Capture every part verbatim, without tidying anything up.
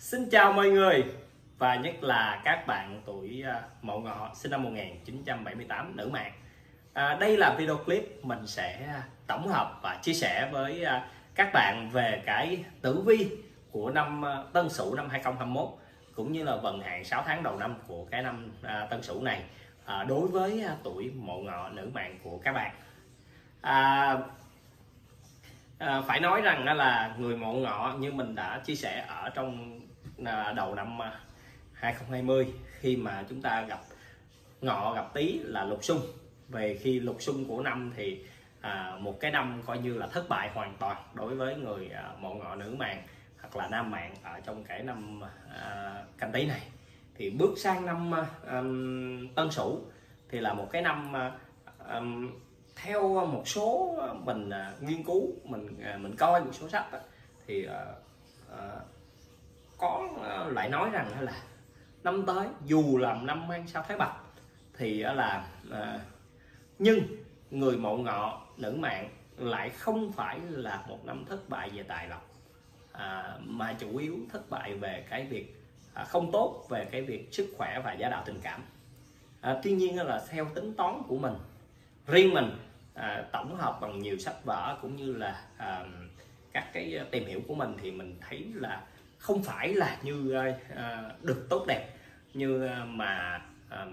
Xin chào mọi người, và nhất là các bạn tuổi Mậu Ngọ sinh năm một nghìn chín trăm bảy mươi tám nữ mạng. à, Đây là video clip mình sẽ tổng hợp và chia sẻ với các bạn về cái tử vi của năm Tân Sửu năm hai không hai mốt, cũng như là vận hạn sáu tháng đầu năm của cái năm Tân Sửu này à, đối với tuổi Mậu Ngọ nữ mạng của các bạn. à, À, phải nói rằng là người Mậu Ngọ như mình đã chia sẻ ở trong đầu năm hai không hai không, khi mà chúng ta gặp Ngọ gặp Tý là lục xung. Về khi lục xung của năm thì à, một cái năm coi như là thất bại hoàn toàn đối với người à, Mậu Ngọ nữ mạng hoặc là nam mạng ở trong cái năm à, Canh Tý này. Thì bước sang năm à, Tân Sửu thì là một cái năm à, à, theo một số mình uh, nghiên cứu, mình uh, mình coi một số sách đó, thì uh, uh, có uh, lại nói rằng là năm tới dù làm năm mang sao Thái Bạch thì uh, là uh, nhưng người Mậu Ngọ nữ mạng lại không phải là một năm thất bại về tài lộc, uh, mà chủ yếu thất bại về cái việc uh, không tốt về cái việc sức khỏe và gia đạo tình cảm. Uh, tuy nhiên là theo tính toán của mình, riêng mình à, tổng hợp bằng nhiều sách vở cũng như là à, các cái tìm hiểu của mình, thì mình thấy là không phải là như à, được tốt đẹp như mà à,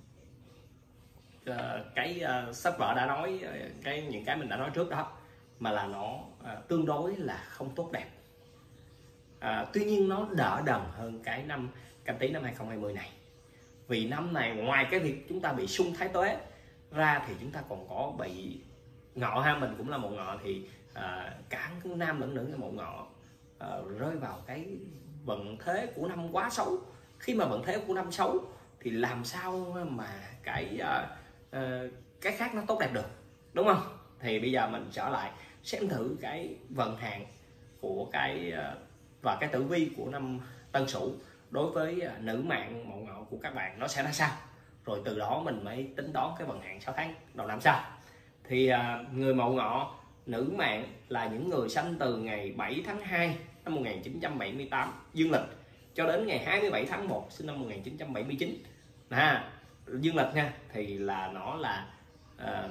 cái à, sách vở đã nói, cái những cái mình đã nói trước đó, mà là nó à, tương đối là không tốt đẹp. à, Tuy nhiên nó đỡ đần hơn cái năm Canh Tý năm hai không hai không này, vì năm này ngoài cái việc chúng ta bị xung thái tuế ra thì chúng ta còn có bị Ngọ ha, mình cũng là Mậu Ngọ, thì à, cả nam lẫn nữ Mậu Ngọ à, rơi vào cái vận thế của năm quá xấu. Khi mà vận thế của năm xấu thì làm sao mà cái à, à, cái khác nó tốt đẹp được, đúng không? Thì bây giờ mình trở lại xem thử cái vận hạn của cái à, và cái tử vi của năm Tân Sửu đối với à, nữ mạng Mậu Ngọ của các bạn nó sẽ ra sao, rồi từ đó mình mới tính toán cái vận hạn sáu tháng đầu năm sau. Thì à, người Mậu Ngọ nữ mạng là những người sinh từ ngày bảy tháng hai năm một nghìn chín trăm bảy mươi tám dương lịch cho đến ngày hai mươi bảy tháng một sinh năm một nghìn chín trăm bảy mươi chín à, dương lịch nha, thì là nó là à,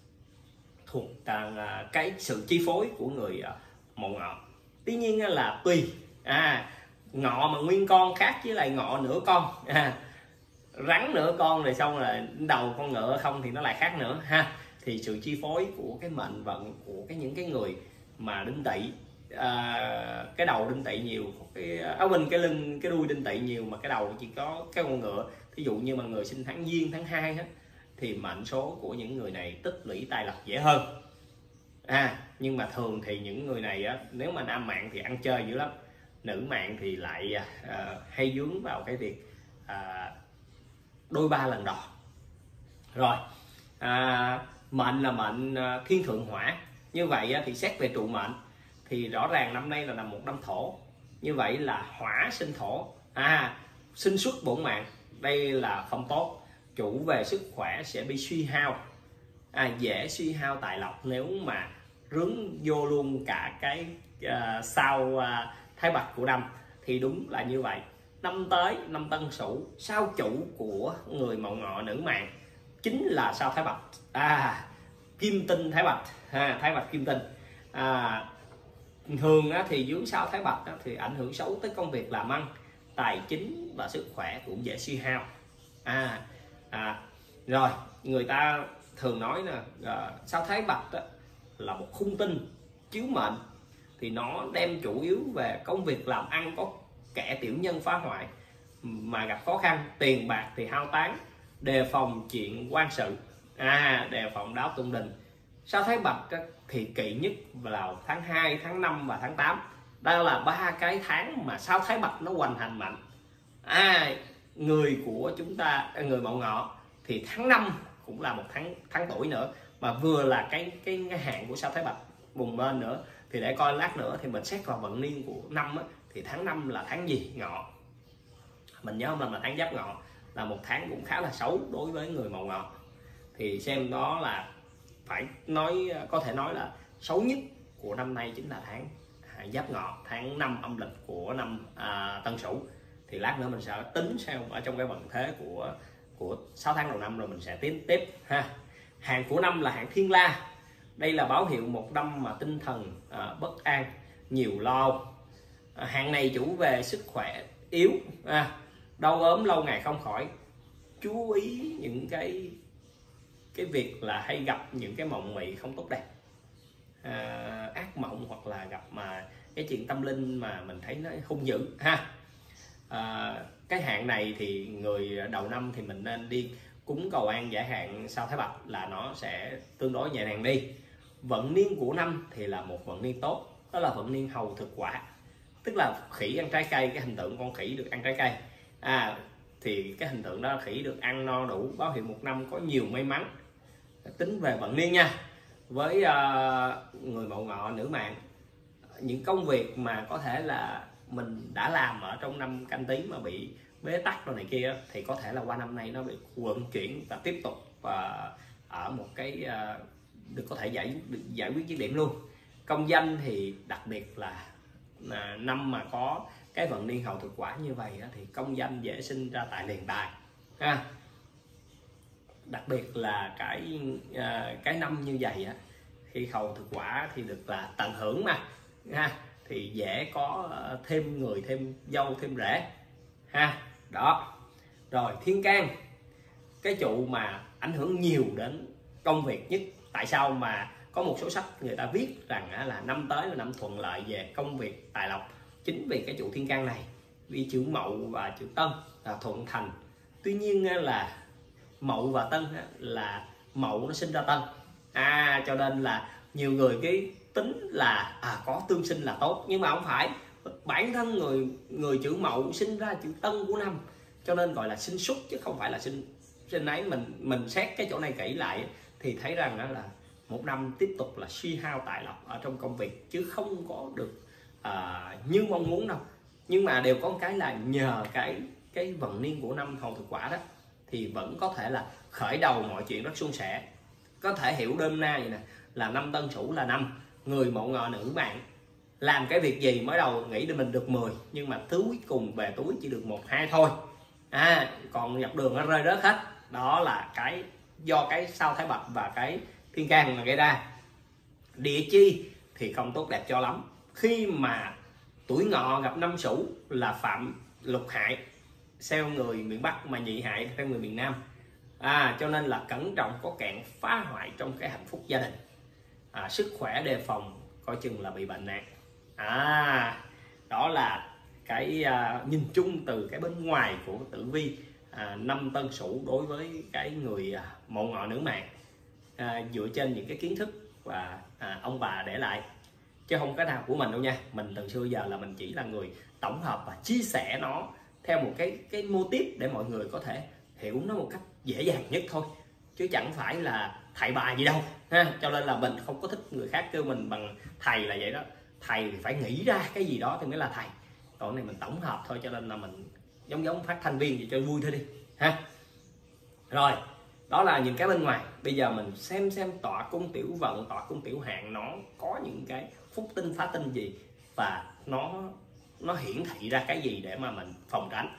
thuộc à, cái sự chi phối của người à, Mậu Ngọ. Tuy nhiên là tùy à, Ngọ mà nguyên con khác với lại Ngọ nửa con à, rắn nửa con rồi xong là đầu con ngựa không thì nó lại khác nữa ha. Thì sự chi phối của cái mệnh vận của cái những cái người mà đinh tỵ, à, cái đầu đinh tỵ nhiều, cái áo bên cái lưng cái đuôi đinh tỵ nhiều mà cái đầu chỉ có cái con ngựa. Thí dụ như mà người sinh tháng Giêng tháng hai á, thì mệnh số của những người này tích lũy tài lộc dễ hơn. À, nhưng mà thường thì những người này á, nếu mà nam mạng thì ăn chơi dữ lắm, nữ mạng thì lại à, hay dướng vào cái việc à, đôi ba lần đò. Rồi à, mệnh là mệnh thiên thượng hỏa, như vậy thì xét về trụ mệnh thì rõ ràng năm nay là năm một năm thổ, như vậy là hỏa sinh thổ, à sinh xuất bổn mạng, đây là không tốt. Chủ về sức khỏe sẽ bị suy hao, à, dễ suy hao tài lộc nếu mà rướng vô luôn cả cái uh, sao uh, Thái Bạch của năm. Thì đúng là như vậy, năm tới năm Tân Sửu sao chủ của người Mậu Ngọ nữ mạng chính là sao Thái Bạch, à kim tinh Thái Bạch, à, Thái Bạch kim tinh. à, thường á, thì dưới sao Thái Bạch á, thì ảnh hưởng xấu tới công việc làm ăn, tài chính và sức khỏe cũng dễ suy hao. à, à rồi người ta thường nói là à, sao Thái Bạch á, là một khung tinh chiếu mệnh, thì nó đem chủ yếu về công việc làm ăn có kẻ tiểu nhân phá hoại mà gặp khó khăn, tiền bạc thì hao tán, đề phòng chuyện quan sự, à đề phòng đáo tung đình. Sao Thái Bạch thì kỵ nhất vào tháng hai, tháng năm và tháng tám. Đây là ba cái tháng mà sao Thái Bạch nó hoành hành mạnh. à người của chúng ta, người Mậu Ngọ thì tháng năm cũng là một tháng tháng tuổi nữa, mà vừa là cái cái, cái hạn của sao Thái Bạch bùng lên nữa. Thì để coi lát nữa thì mình xét vào vận niên của năm á, thì tháng năm là tháng gì? Ngọ. Mình nhớ không, là tháng Giáp Ngọ, là một tháng cũng khá là xấu đối với người Mậu Ngọ. Thì xem đó là phải nói, có thể nói là xấu nhất của năm nay chính là tháng Giáp Ngọ, tháng năm âm lịch của năm à, Tân Sửu. Thì lát nữa mình sẽ tính xem ở trong cái vận thế của của sáu tháng đầu năm rồi mình sẽ tiến tiếp ha. Hạn của năm là hạn Thiên La. Đây là báo hiệu một năm mà tinh thần à, bất an, nhiều lo. À, hạn này chủ về sức khỏe yếu, à, đau ốm lâu ngày không khỏi. Chú ý những cái cái việc là hay gặp những cái mộng mị không tốt đẹp, à, ác mộng hoặc là gặp mà cái chuyện tâm linh mà mình thấy nó hung dữ ha. À, cái hạn này thì người đầu năm thì mình nên đi cúng cầu an giải hạn sao Thái Bạch là nó sẽ tương đối nhẹ nhàng đi. Vận niên của năm thì là một vận niên tốt, đó là vận niên hầu thực quả, tức là khỉ ăn trái cây, cái hình tượng con khỉ được ăn trái cây. À, thì cái hình tượng đó khỉ được ăn no đủ, báo hiệu một năm có nhiều may mắn. Tính về vận niên nha, với uh, người Mậu Ngọ nữ mạng, những công việc mà có thể là mình đã làm ở trong năm Canh Tý mà bị bế tắc rồi này kia thì có thể là qua năm nay nó bị vận chuyển và tiếp tục và ở một cái uh, được có thể giải được giải quyết dứt điểm luôn. Công danh thì đặc biệt là à, năm mà có cái vận niên hầu thực quả như vậy á, thì công danh dễ sinh ra tại liền tài ha. Đặc biệt là cái à, cái năm như vậy á, khi hầu thực quả thì được là tận hưởng mà ha, thì dễ có thêm người, thêm dâu, thêm rể ha. Đó rồi, thiên can, cái trụ mà ảnh hưởng nhiều đến công việc nhất. Tại sao mà có một số sách người ta viết rằng là năm tới là năm thuận lợi về công việc tài lộc, chính vì cái trụ thiên can này, vì chữ Mậu và chữ Tân là thuận thành. Tuy nhiên là Mậu và Tân là Mậu nó sinh ra Tân, à cho nên là nhiều người cái tính là à, có tương sinh là tốt, nhưng mà không phải. Bản thân người người chữ Mậu sinh ra chữ Tân của năm, cho nên gọi là sinh xuất chứ không phải là sinh sinh ấy. Mình mình xét cái chỗ này kỹ lại thì thấy rằng đó là một năm tiếp tục là suy hao tài lộc ở trong công việc, chứ không có được à, như mong muốn đâu. Nhưng mà đều có một cái là nhờ cái cái vận niên của năm hầu thực quả đó thì vẫn có thể là khởi đầu mọi chuyện rất suôn sẻ. Có thể hiểu đêm nay vậy nè, là năm Tân Sửu là năm người Mậu Ngọ nữ mạng làm cái việc gì mới đầu nghĩ để mình được mười, nhưng mà thứ cuối cùng về túi chỉ được một hai thôi, à còn dọc đường nó rơi rớt hết. Đó là cái do cái sao Thái Bạch và cái thiên can mà gây ra. Địa chi thì không tốt đẹp cho lắm, khi mà tuổi Ngọ gặp năm Sửu là phạm lục hại theo người miền Bắc mà nhị hại theo người miền Nam, à cho nên là cẩn trọng có kẹn phá hoại trong cái hạnh phúc gia đình. À, sức khỏe đề phòng coi chừng là bị bệnh nặng. À đó là cái à, nhìn chung từ cái bên ngoài của tử vi à, năm Tân Sửu đối với cái người à, Mậu Ngọ nữ mạng, à, dựa trên những cái kiến thức và à, ông bà để lại, chứ không cái nào của mình đâu nha. Mình từ xưa giờ là mình chỉ là người tổng hợp và chia sẻ nó theo một cái cái mô típ để mọi người có thể hiểu nó một cách dễ dàng nhất thôi, chứ chẳng phải là thầy bà gì đâu ha. Cho nên là mình không có thích người khác kêu mình bằng thầy là vậy đó. Thầy thì phải nghĩ ra cái gì đó thì mới là thầy, còn này mình tổng hợp thôi, cho nên là mình giống giống phát thanh viên gì cho vui thôi đi ha. Rồi, đó là những cái bên ngoài. Bây giờ mình xem xem tọa cung tiểu vận, tọa cung tiểu hạn nó có những cái phúc tinh phá tinh gì và nó nó hiển thị ra cái gì để mà mình phòng tránh.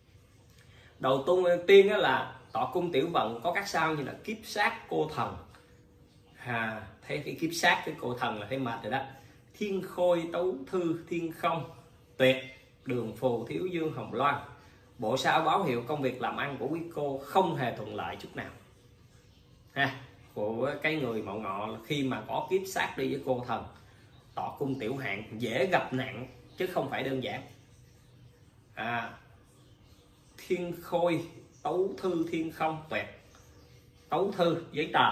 Đầu tiên là tọa cung tiểu vận có các sao như là kiếp sát cô thần, à, thấy cái kiếp sát cái cô thần là thấy mệt rồi đó. Thiên khôi tấu thư thiên không tuyệt, đường phù thiếu dương hồng loan. Bộ sao báo hiệu công việc làm ăn của quý cô không hề thuận lợi chút nào ha. Của cái người Mậu Ngọ khi mà có kiếp sát đi với cô thần, tọa cung tiểu hạn dễ gặp nạn chứ không phải đơn giản. À, thiên khôi tấu thư thiên không tuyệt, tấu thư giấy tờ,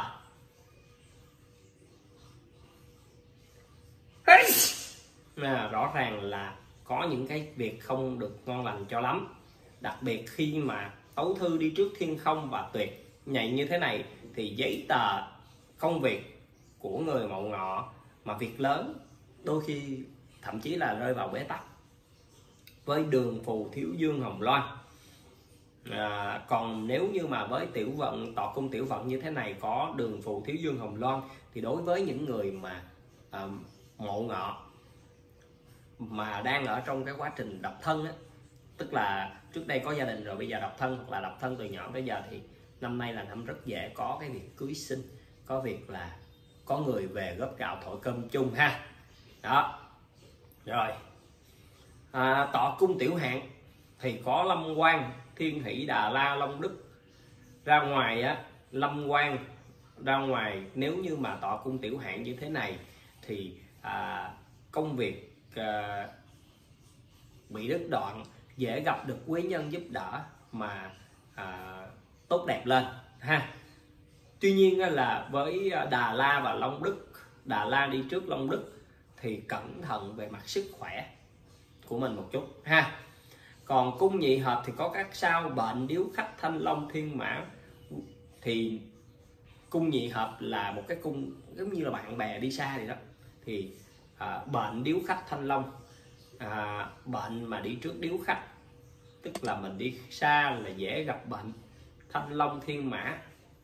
à, rõ ràng là có những cái việc không được ngon lành cho lắm. Đặc biệt khi mà tấu thư đi trước thiên không và tuyệt nhảy như thế này thì giấy tờ công việc của người Mậu Ngọ mà việc lớn đôi khi thậm chí là rơi vào bế tắc. Với đường phù thiếu dương hồng loan, à, còn nếu như mà với tiểu vận, tọa cung tiểu vận như thế này có đường phù thiếu dương hồng loan thì đối với những người mà à, Mậu Ngọ mà đang ở trong cái quá trình độc thân á, tức là trước đây có gia đình rồi bây giờ độc thân, hoặc là độc thân từ nhỏ tới giờ, thì năm nay là năm rất dễ có cái việc cưới xin, có việc là có người về góp gạo thổi cơm chung ha. Đó rồi, à, tọa cung tiểu hạn thì có Lâm Quan, Thiên Hỷ, Đà La, Long Đức. Ra ngoài á, Lâm Quan ra ngoài nếu như mà tọa cung tiểu hạn như thế này thì à, công việc à, bị đứt đoạn, dễ gặp được quý nhân giúp đỡ mà à, tốt đẹp lên ha. Tuy nhiên là với Đà La và Long Đức, Đà La đi trước Long Đức thì cẩn thận về mặt sức khỏe của mình một chút ha. Còn cung nhị hợp thì có các sao bệnh, điếu khách, thanh long, thiên mã. Thì cung nhị hợp là một cái cung giống như là bạn bè đi xa vậy đó, thì à, bệnh, điếu khách, thanh long. À, bệnh mà đi trước điếu khách tức là mình đi xa là dễ gặp bệnh. Thanh long, thiên mã,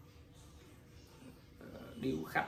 điếu khách,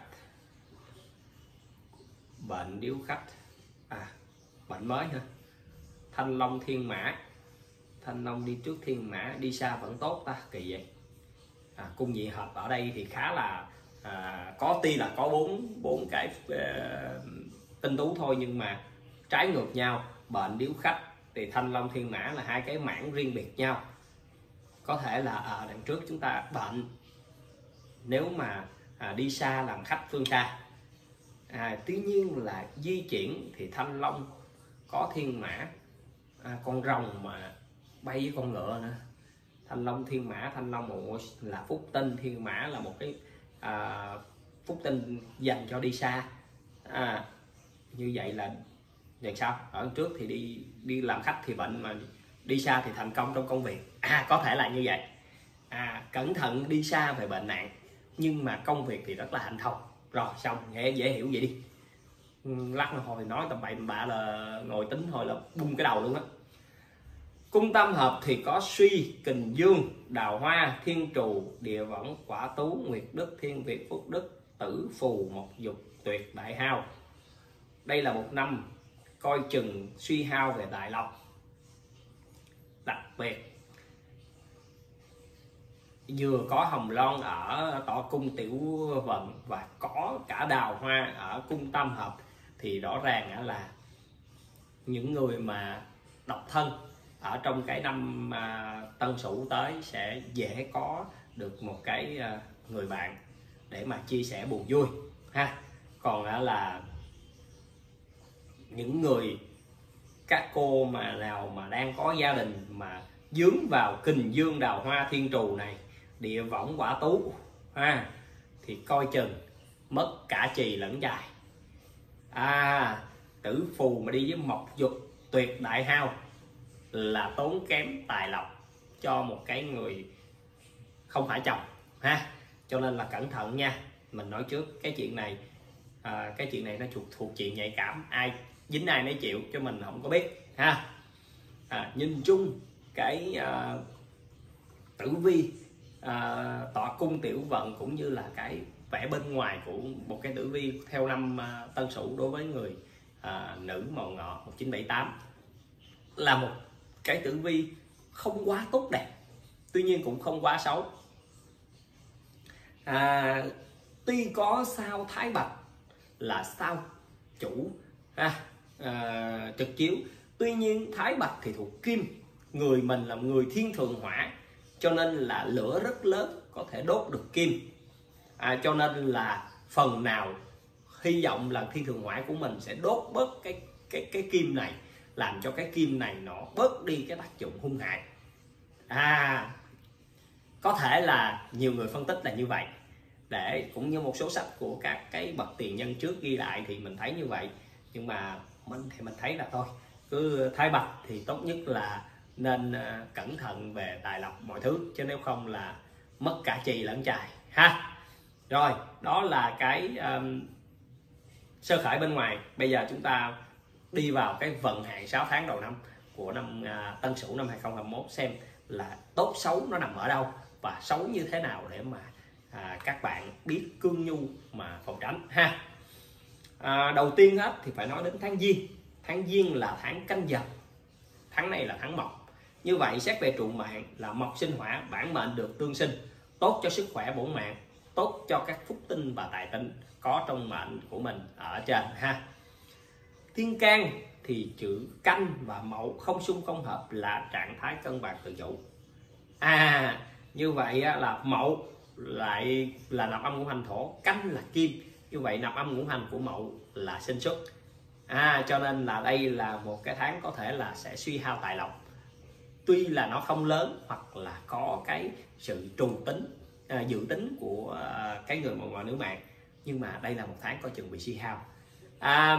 bệnh, điếu khách, à bệnh mới hả? Thanh long, thiên mã, thanh long đi trước thiên mã, đi xa vẫn tốt ta, kỳ vậy. À, cung nhị hợp ở đây thì khá là à, có tuy là có bốn bốn cái uh, tinh tú thôi, nhưng mà trái ngược nhau. Bệnh, điếu khách thì thanh long, thiên mã là hai cái mảng riêng biệt nhau. Có thể là ở đằng trước chúng ta bệnh nếu mà à, đi xa làm khách phương xa, à, tuy nhiên là di chuyển thì thanh long có thiên mã, à, con rồng mà bay với con ngựa nữa. Thanh long, thiên mã, thanh long một là phúc tinh, thiên mã là một cái à, phúc tinh dành cho đi xa. À, như vậy là vậy sao? Ở trước thì đi đi làm khách thì bệnh, mà đi xa thì thành công trong công việc. À, có thể là như vậy. À, cẩn thận đi xa về bệnh nạn, nhưng mà công việc thì rất là hạnh thông. Rồi xong, dễ dễ hiểu vậy đi. Lắc một hồi nói tầm bậy tầm bạ là ngồi tính thôi là bung cái đầu luôn á. Cung tam hợp thì có Suy, Kình Dương, Đào Hoa, Thiên Trù, Địa Võng, Quả Tú, Nguyệt Đức, Thiên Việt, Phúc Đức, Tử Phù, Mộc Dục, Tuyệt, Đại Hao. Đây là một năm coi chừng suy hao về tài lộc. Đặc biệt vừa có Hồng Loan ở tọa cung tiểu vận và có cả Đào Hoa ở cung tam hợp, thì rõ ràng là những người mà độc thân ở trong cái năm Tân Sửu tới sẽ dễ có được một cái người bạn để mà chia sẻ buồn vui ha. Còn là những người các cô mà nào mà đang có gia đình mà dướng vào Kình Dương, Đào Hoa, Thiên Trù này, Địa Võng, Quả Tú ha, thì coi chừng mất cả chì lẫn dài. À, Tử Phù mà đi với Mộc Dục, Tuyệt, Đại Hao là tốn kém tài lộc cho một cái người không phải chồng ha. Cho nên là cẩn thận nha. Mình nói trước cái chuyện này, à, cái chuyện này nó thuộc thuộc chuyện nhạy cảm, ai dính ai nấy chịu chứ mình không có biết ha. À, nhìn chung cái à, tử vi à, tọa cung tiểu vận cũng như là cái vẻ bên ngoài của một cái tử vi theo năm à, Tân Sửu đối với người à, nữ Mậu Ngọ một chín bảy tám là một cái tử vi không quá tốt đẹp, tuy nhiên cũng không quá xấu. À, tuy có sao Thái Bạch là sao chủ ha, à, trực chiếu, tuy nhiên Thái Bạch thì thuộc kim, người mình là người thiên thượng hỏa, cho nên là lửa rất lớn có thể đốt được kim. À, cho nên là phần nào hy vọng là thiên thượng hỏa của mình sẽ đốt bớt cái cái cái kim này, làm cho cái kim này nó bớt đi cái tác dụng hung hại. À, có thể là nhiều người phân tích là như vậy, để cũng như một số sách của các cái bậc tiền nhân trước ghi lại thì mình thấy như vậy. Nhưng mà mình thì mình thấy là thôi, cứ Thái Bạch thì tốt nhất là nên cẩn thận về tài lộc mọi thứ, chứ nếu không là mất cả chì lẫn chài ha. Rồi, đó là cái um, sơ khởi bên ngoài. Bây giờ chúng ta đi vào cái vận hạn sáu tháng đầu năm của năm uh, Tân Sửu năm hai không hai mốt, xem là tốt xấu nó nằm ở đâu và xấu như thế nào để mà à, các bạn biết cương nhu mà phòng tránh ha. À, đầu tiên hết thì phải nói đến tháng Giêng. tháng Giêng là tháng Canh Dần, tháng này là tháng Mộc. Như vậy xét về trụ mạng là Mộc sinh hỏa, bản mệnh được tương sinh, tốt cho sức khỏe bổn mạng, tốt cho các phúc tinh và tài tinh có trong mệnh của mình ở trên ha. Thiên can thì chữ Canh và Mậu không xung không hợp là trạng thái cân bằng tự chủ. À như vậy là Mậu lại là nạp âm ngũ hành thổ, Canh là kim, như vậy nạp âm ngũ hành của Mậu là sinh xuất. À cho nên là đây là một cái tháng có thể là sẽ suy hao tài lộc, tuy là nó không lớn hoặc là có cái sự trù tính à, dự tính của à, cái người mậu ngọ nữ mạng, nhưng mà đây là một tháng có chừng bị suy hao. à,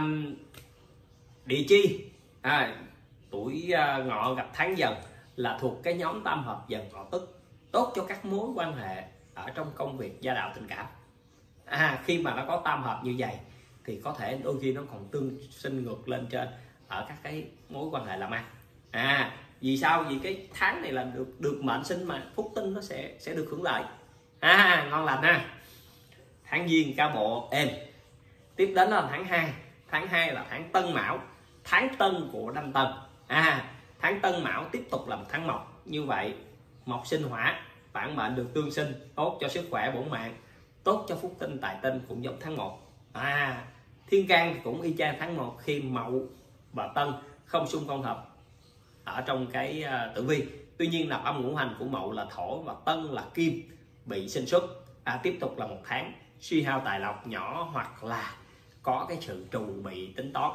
địa chi à, tuổi à, ngọ gặp tháng Dần là thuộc cái nhóm tam hợp Dần Ngọ Tức, tốt cho các mối quan hệ ở trong công việc, gia đạo, tình cảm. À, khi mà nó có tam hợp như vậy thì có thể đôi khi nó còn tương sinh ngược lên trên ở các cái mối quan hệ làm ăn. À vì sao? Vì cái tháng này là được được mệnh sinh mà phúc tinh nó sẽ sẽ được hưởng lợi. À ngon lành ha. Tháng Giêng ca bộ êm. Tiếp đến là tháng hai. Tháng hai là tháng Tân Mão, tháng Tân của năm Tân. À tháng Tân Mão tiếp tục là một tháng Mộc, như vậy Mộc sinh hỏa, bản mệnh được tương sinh, tốt cho sức khỏe bổn mạng, tốt cho phúc tinh tài tinh cũng giống tháng một. À thiên can cũng y chang tháng một khi Mậu và Tân không xung không hợp ở trong cái uh, tử vi. Tuy nhiên nạp âm ngũ hành của Mậu là thổ và Tân là kim bị sinh xuất. À, tiếp tục là một tháng suy hao tài lộc nhỏ hoặc là có cái sự trù bị tính toán.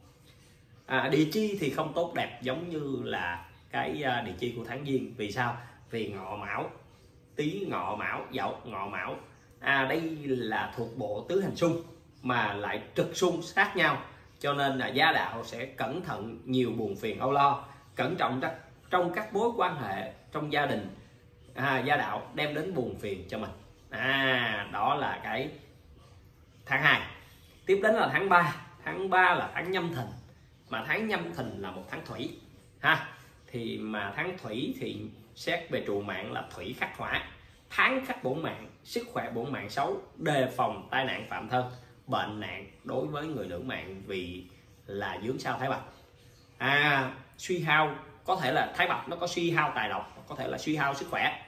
À, địa chi thì không tốt đẹp giống như là cái uh, địa chi của tháng Giêng. Vì sao? Vì Ngọ Mão, Tý Ngọ Mão, Dậu Ngọ Mão. À, đây là thuộc bộ tứ hành xung mà lại trực xung sát nhau, cho nên là gia đạo sẽ cẩn thận, nhiều buồn phiền âu lo, cẩn trọng trong các mối quan hệ trong gia đình. À, gia đạo đem đến buồn phiền cho mình. À đó là cái tháng hai. Tiếp đến là tháng ba. Tháng ba là tháng Nhâm Thìn, mà tháng Nhâm Thìn là một tháng thủy ha. Thì mà tháng thủy thì xét về trụ mạng là thủy khắc hỏa, tháng khắc bổn mạng, sức khỏe bổn mạng xấu, đề phòng tai nạn phạm thân, bệnh nạn đối với người nữ mạng vì là dướng sao thái bạch. À suy hao, có thể là thái bạch nó có suy hao tài lộc, có thể là suy hao sức khỏe.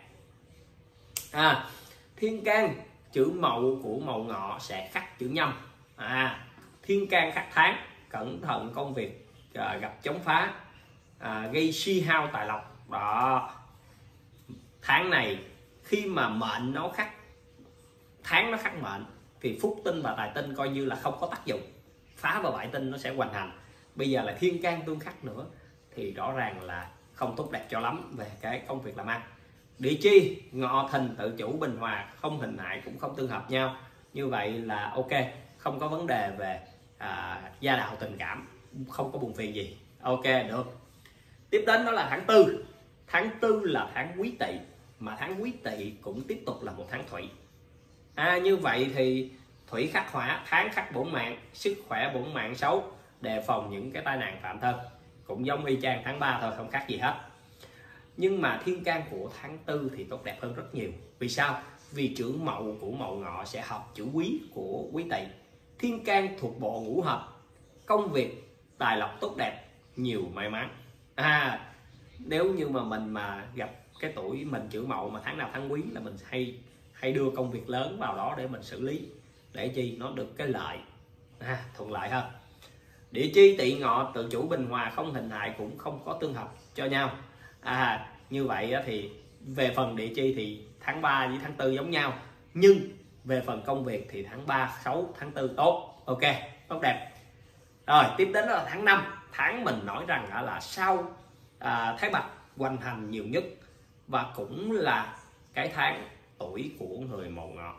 À thiên can chữ Mậu của Mậu Ngọ sẽ khắc chữ Nhâm. À thiên can khắc tháng, cẩn thận công việc à, gặp chống phá, à, gây suy hao tài lộc. Đó, tháng này khi mà mệnh nó khắc, tháng nó khắc mệnh thì phúc tinh và tài tinh coi như là không có tác dụng, phá và bại tinh nó sẽ hoành hành. Bây giờ là thiên can tương khắc nữa thì rõ ràng là không tốt đẹp cho lắm về cái công việc làm ăn. Địa chi Ngọ Thìn tự chủ bình hòa, không hình hại cũng không tương hợp nhau, như vậy là ok, không có vấn đề về à, gia đạo tình cảm, không có buồn phiền gì, ok được. Tiếp đến đó là tháng tư. Tháng tư là tháng Quý Tỵ, mà tháng Quý Tỵ cũng tiếp tục là một tháng thủy. À như vậy thì thủy khắc hỏa, tháng khắc bổn mạng, sức khỏe bổn mạng xấu, đề phòng những cái tai nạn phạm thân, cũng giống y chang tháng ba thôi, không khác gì hết. Nhưng mà thiên can của tháng tư thì tốt đẹp hơn rất nhiều. Vì sao? Vì chữ Mậu của Mậu Ngọ sẽ hợp chữ Quý của Quý Tỵ. Thiên can thuộc bộ ngũ hợp, công việc tài lộc tốt đẹp, nhiều may mắn. À nếu như mà mình mà gặp cái tuổi mình chữ Mậu mà tháng nào tháng Quý là mình hay hay đưa công việc lớn vào đó để mình xử lý, để chi nó được cái lợi, à, thuận lợi hơn. Địa chi Tỵ Ngọ tự chủ bình hòa, không hình hại cũng không có tương hợp cho nhau. À như vậy thì về phần địa chi thì tháng ba với tháng tư giống nhau, nhưng về phần công việc thì tháng ba xấu, tháng tư tốt. Ok, tốt đẹp. Rồi tiếp đến đó là tháng năm. Tháng mình nói rằng là sau à, Thái Bạch hoành hành nhiều nhất, và cũng là cái tháng tuổi của người Mậu Ngọ,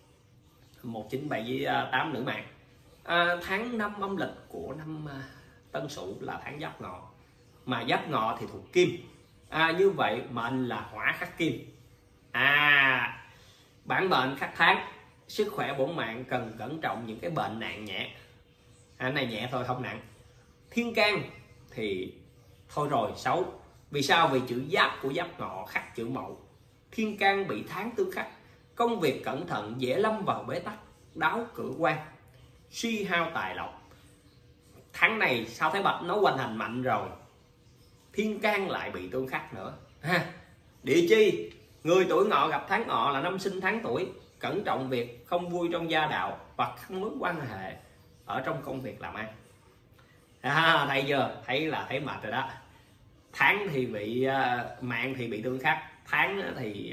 một chín bảy tám nữ mạng. À, tháng năm âm lịch của năm Tân Sửu là tháng Giáp Ngọ, mà Giáp Ngọ thì thuộc kim. À, như vậy mệnh là hỏa khắc kim. À bản mệnh khắc tháng, sức khỏe bổn mạng cần cẩn trọng những cái bệnh nặng nhẹ. À, này nhẹ thôi không nặng. Thiên can thì thôi rồi, xấu. Vì sao? Vì chữ Giáp của Giáp Ngọ khắc chữ Mậu. Thiên can bị tháng tương khắc, công việc cẩn thận, dễ lâm vào bế tắc, đáo cửa quan, suy hao tài lộc, tháng này sao Thái Bạch nó hoành hành mạnh rồi, thiên can lại bị tương khắc nữa ha. Địa chi người tuổi Ngọ gặp tháng Ngọ là năm sinh tháng tuổi, cẩn trọng việc không vui trong gia đạo hoặc các mối quan hệ ở trong công việc làm ăn. À, thấy chưa, thấy là thấy mệt rồi đó. Tháng thì bị uh, mạng thì bị tương khắc, tháng thì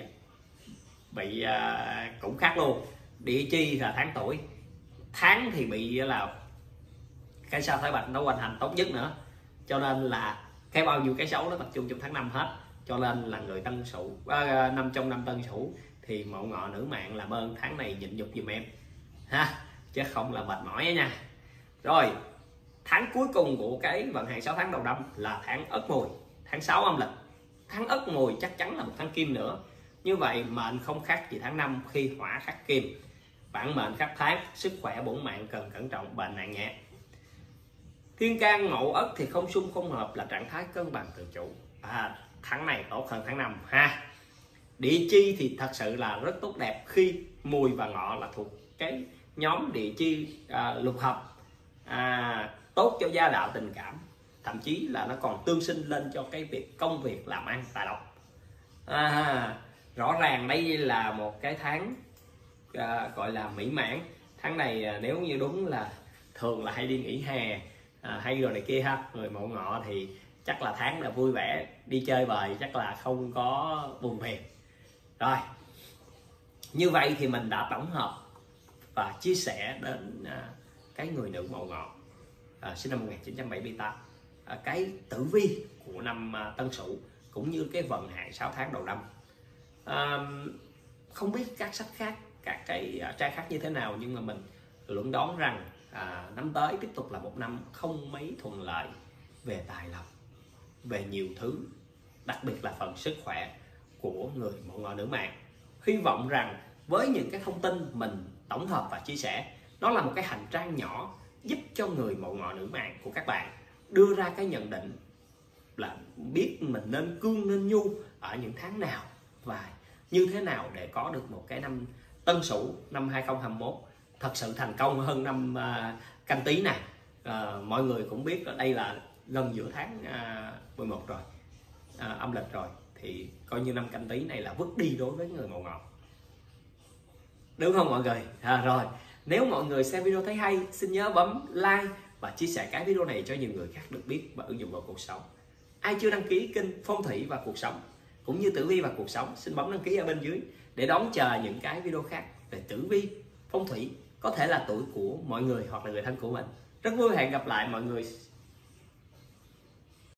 bị uh, cũng khắc luôn. Địa chi là tháng tuổi, tháng thì bị là cái sao Thái Bạch nó hoành hành tốt nhất nữa, cho nên là cái bao nhiêu cái xấu nó tập trung trong tháng năm hết. Cho nên là người Tân Sửu uh, năm trong năm Tân Sửu thì Mậu Ngọ nữ mạng làm ơn tháng này nhịn nhục giùm em ha, chứ không là mệt mỏi nha. Rồi tháng cuối cùng của cái vận hạn sáu tháng đầu năm là tháng Ất Mùi, tháng sáu âm lịch. Tháng Ất Mùi chắc chắn là một tháng kim nữa, như vậy mệnh không khác gì tháng năm khi hỏa khắc kim. Bản mệnh khắc tháng, sức khỏe bổn mạng cần cẩn trọng, bệnh nặng nhẹ. Thiên can Mậu Ất thì không xung không hợp, là trạng thái cân bằng tự chủ. À, tháng này tốt hơn tháng năm ha. Địa chi thì thật sự là rất tốt đẹp khi Mùi và Ngọ là thuộc cái nhóm địa chi à, lục hợp, à, tốt cho gia đạo tình cảm, thậm chí là nó còn tương sinh lên cho cái việc công việc làm ăn tài lộc. À, rõ ràng đây là một cái tháng à, gọi là mỹ mãn. Tháng này à, nếu như đúng là thường là hay đi nghỉ hè à, hay rồi này kia ha, người Mậu Ngọ thì chắc là tháng là vui vẻ đi chơi bời, chắc là không có buồn phiền. Rồi như vậy thì mình đã tổng hợp và chia sẻ đến à, cái người nữ Mậu Ngọ à, sinh năm một nghìn chín trăm bảy mươi tám, à, cái tử vi của năm à, Tân Sửu cũng như cái vận hạn sáu tháng đầu năm. À, không biết các sách khác, các cái à, trang khác như thế nào, nhưng mà mình luận đoán rằng à, năm tới tiếp tục là một năm không mấy thuận lợi về tài lộc, về nhiều thứ, đặc biệt là phần sức khỏe của người Mậu Ngọ nữ mạng. Hy vọng rằng với những cái thông tin mình tổng hợp và chia sẻ, nó là một cái hành trang nhỏ giúp cho người Mậu Ngọ nữ mạng của các bạn đưa ra cái nhận định là biết mình nên cương nên nhu ở những tháng nào và như thế nào để có được một cái năm Tân Sửu năm hai không hai mốt thật sự thành công hơn năm uh, Canh Tý này. Uh, mọi người cũng biết là đây là gần giữa tháng uh, mười một rồi, uh, âm lịch rồi, thì coi như năm Canh Tý này là vứt đi đối với người Mậu Ngọ, đúng không mọi người? À, rồi nếu mọi người xem video thấy hay, xin nhớ bấm like và chia sẻ cái video này cho nhiều người khác được biết và ứng dụng vào cuộc sống. Ai chưa đăng ký kênh Phong Thủy và Cuộc Sống cũng như Tử Vi và Cuộc Sống, xin bấm đăng ký ở bên dưới để đón chờ những cái video khác về tử vi, phong thủy, có thể là tuổi của mọi người hoặc là người thân của mình. Rất vui hẹn gặp lại mọi người